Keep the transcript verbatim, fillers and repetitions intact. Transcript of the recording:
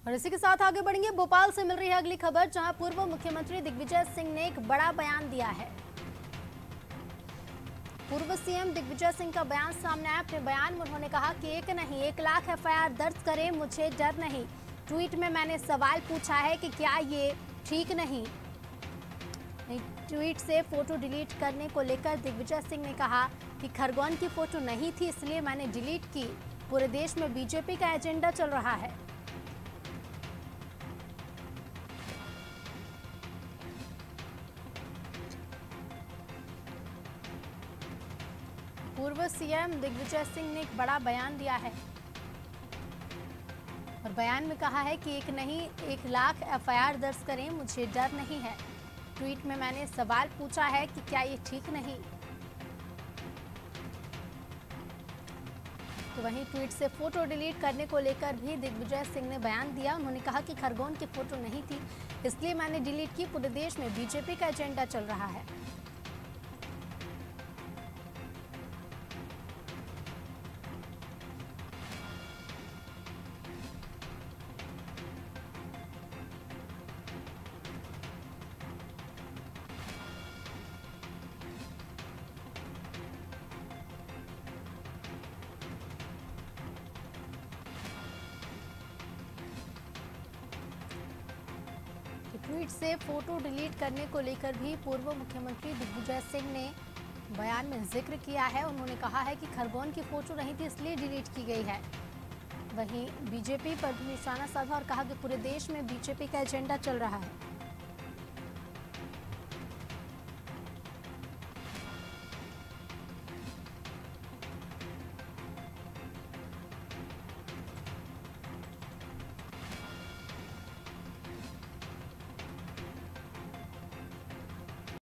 और इसी के साथ आगे बढ़ेंगे। भोपाल से मिल रही है अगली खबर, जहां पूर्व मुख्यमंत्री दिग्विजय सिंह ने एक बड़ा बयान दिया है। पूर्व सीएम दिग्विजय सिंह का बयान सामने आया। अपने बयान में उन्होंने कहा कि एक नहीं एक लाख एफ आई आर दर्ज करें, मुझे डर नहीं। ट्वीट में मैंने सवाल पूछा है कि क्या ये ठीक नहीं। ट्वीट से फोटो डिलीट करने को लेकर दिग्विजय सिंह ने कहा कि खरगोन की फोटो नहीं थी, इसलिए मैंने डिलीट की। पूरे देश में बीजेपी का एजेंडा चल रहा है। पूर्व सीएम दिग्विजय सिंह ने एक बड़ा बयान दिया है और बयान में कहा है कि एक नहीं एक लाख एफ आई आर दर्ज करें, मुझे डर नहीं है। ट्वीट में मैंने सवाल पूछा है कि क्या ये ठीक नहीं। तो वहीं ट्वीट से फोटो डिलीट करने को लेकर भी दिग्विजय सिंह ने बयान दिया। उन्होंने कहा कि खरगोन की फोटो नहीं थी, इसलिए मैंने डिलीट की। पूरे देश में बीजेपी का एजेंडा चल रहा है। ट्वीट से फोटो डिलीट करने को लेकर भी पूर्व मुख्यमंत्री दिग्विजय सिंह ने बयान में जिक्र किया है। उन्होंने कहा है कि खरगोन की फोटो नहीं थी, इसलिए डिलीट की गई है। वहीं बीजेपी पर भी निशाना साधा और कहा कि पूरे देश में बीजेपी का एजेंडा चल रहा है।